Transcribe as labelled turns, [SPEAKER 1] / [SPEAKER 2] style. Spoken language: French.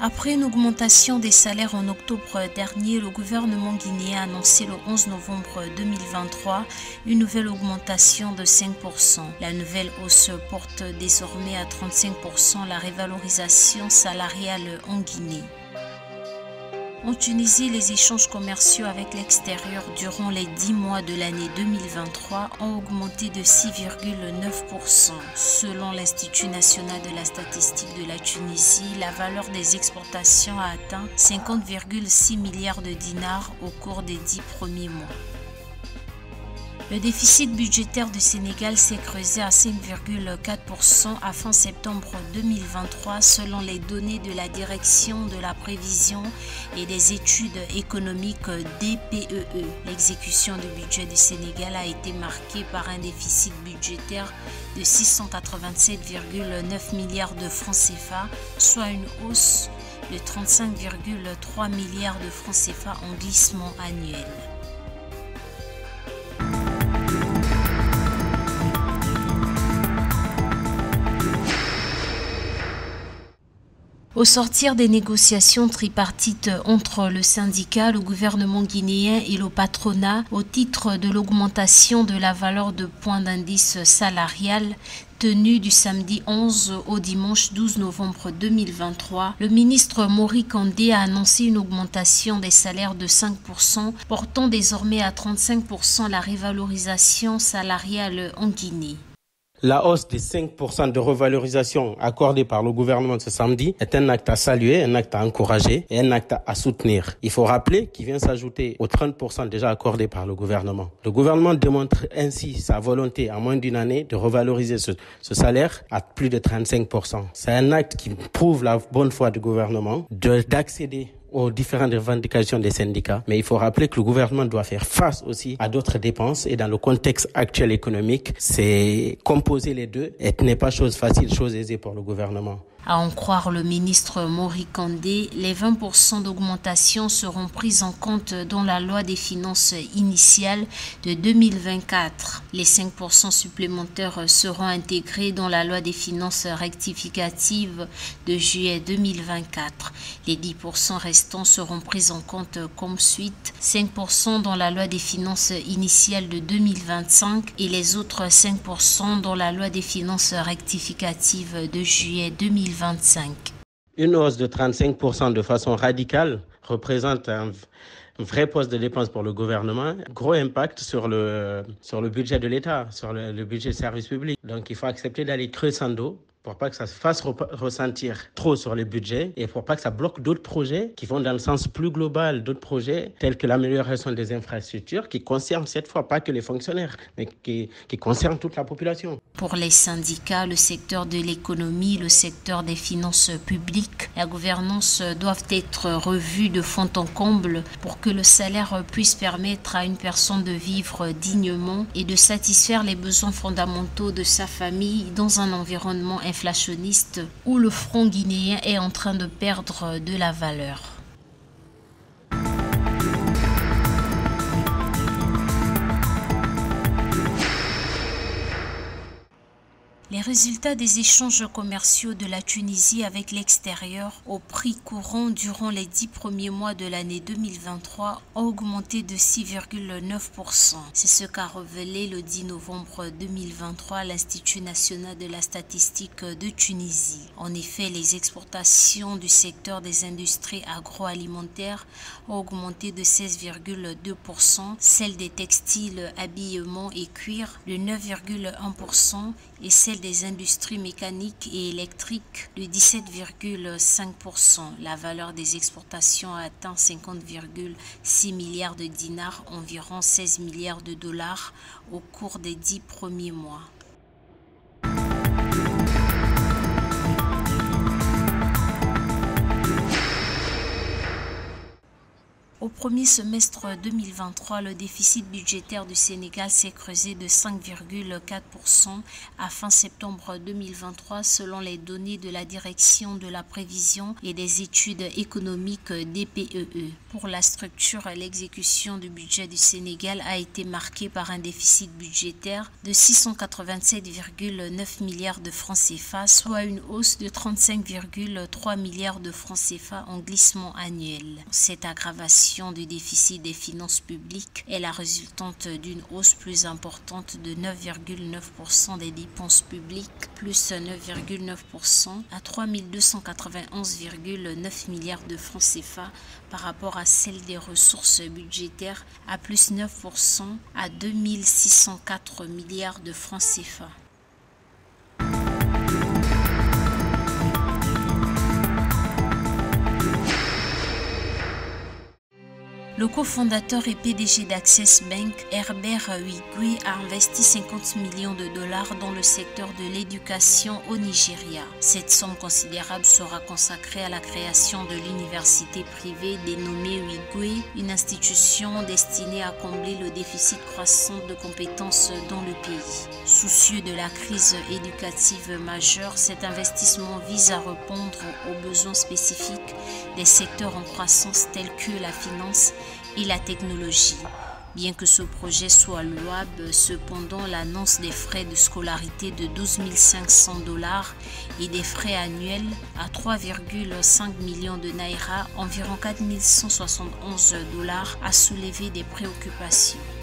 [SPEAKER 1] Après une augmentation des salaires en octobre dernier, le gouvernement guinéen a annoncé le 11 novembre 2023 une nouvelle augmentation de 5%. La nouvelle hausse porte désormais à 35% la révalorisation salariale en Guinée. En Tunisie, les échanges commerciaux avec l'extérieur durant les 10 mois de l'année 2023 ont augmenté de 6,9%. Selon l'Institut national de la statistique de la Tunisie, la valeur des exportations a atteint 50,6 milliards de dinars au cours des 10 premiers mois. Le déficit budgétaire du Sénégal s'est creusé à 5,4% à fin septembre 2023 selon les données de la Direction de la prévision et des études économiques DPEE. L'exécution du budget du Sénégal a été marquée par un déficit budgétaire de 687,9 milliards de francs CFA, soit une hausse de 35,3 milliards de francs CFA en glissement annuel. Au sortir des négociations tripartites entre le syndicat, le gouvernement guinéen et le patronat au titre de l'augmentation de la valeur de point d'indice salarial tenue du samedi 11 au dimanche 12 novembre 2023, le ministre Mori Kandé a annoncé une augmentation des salaires de 5%, portant désormais à 35% la révalorisation salariale en Guinée.
[SPEAKER 2] La hausse des 5% de revalorisation accordée par le gouvernement ce samedi est un acte à saluer, un acte à encourager et un acte à soutenir. Il faut rappeler qu'il vient s'ajouter aux 30% déjà accordés par le gouvernement. Le gouvernement démontre ainsi sa volonté en moins d'une année de revaloriser ce salaire à plus de 35%. C'est un acte qui prouve la bonne foi du gouvernement d'accéder aux différentes revendications des syndicats. Mais il faut rappeler que le gouvernement doit faire face aussi à d'autres dépenses et dans le contexte actuel économique, c'est composer les deux et ce n'est pas chose facile, chose aisée pour le gouvernement.
[SPEAKER 1] À en croire le ministre Mori Kandé, les 20% d'augmentation seront prises en compte dans la loi des finances initiale de 2024. Les 5% supplémentaires seront intégrés dans la loi des finances rectificatives de juillet 2024. Les 10% restants seront pris en compte comme suite, 5% dans la loi des finances initiale de 2025 et les autres 5% dans la loi des finances rectificatives de juillet 2025.
[SPEAKER 2] Une hausse de 35% de façon radicale représente un vrai poste de dépense pour le gouvernement, gros impact sur le budget de l'État, sur le budget de service public. Donc il faut accepter d'aller crescendo pour pas que ça se fasse ressentir trop sur le budget et pour pas que ça bloque d'autres projets qui vont dans le sens plus global, d'autres projets tels que l'amélioration des infrastructures qui concernent cette fois pas que les fonctionnaires, mais qui concernent toute la population.
[SPEAKER 1] Pour les syndicats, le secteur de l'économie, le secteur des finances publiques, la gouvernance doivent être revues de fond en comble pour que le salaire puisse permettre à une personne de vivre dignement et de satisfaire les besoins fondamentaux de sa famille dans un environnement inflationniste où le franc guinéen est en train de perdre de la valeur. Les résultats des échanges commerciaux de la Tunisie avec l'extérieur au prix courant durant les 10 premiers mois de l'année 2023 ont augmenté de 6,9%. C'est ce qu'a révélé le 10 novembre 2023 l'Institut national de la statistique de Tunisie. En effet, les exportations du secteur des industries agroalimentaires ont augmenté de 16,2%, celles des textiles, habillement et cuir de 9,1% et celles des industries mécaniques et électriques de 17,5%. La valeur des exportations a atteint 50,6 milliards de dinars, environ 16 milliards de dollars au cours des 10 premiers mois. Au premier semestre 2023, le déficit budgétaire du Sénégal s'est creusé de 5,4% à fin septembre 2023 selon les données de la Direction de la prévision et des études économiques DPEE. Pour la structure, l'exécution du budget du Sénégal a été marquée par un déficit budgétaire de 687,9 milliards de francs CFA, soit une hausse de 35,3 milliards de francs CFA en glissement annuel. Cette aggravation du déficit des finances publiques est la résultante d'une hausse plus importante de 9,9% des dépenses publiques, plus 9,9% à 3291,9 milliards de francs CFA par rapport à celle des ressources budgétaires à plus 9% à 2604 milliards de francs CFA. Le cofondateur et PDG d'Access Bank, Herbert Wigwe, a investi 50 millions de dollars dans le secteur de l'éducation au Nigeria. Cette somme considérable sera consacrée à la création de l'université privée dénommée Wigwe, une institution destinée à combler le déficit croissant de compétences dans le pays. Soucieux de la crise éducative majeure, cet investissement vise à répondre aux besoins spécifiques des secteurs en croissance tels que la finance et la technologie. Bien que ce projet soit louable, cependant l'annonce des frais de scolarité de 12 500 $ et des frais annuels à 3,5 millions de naira, environ 4 171 $ a soulevé des préoccupations.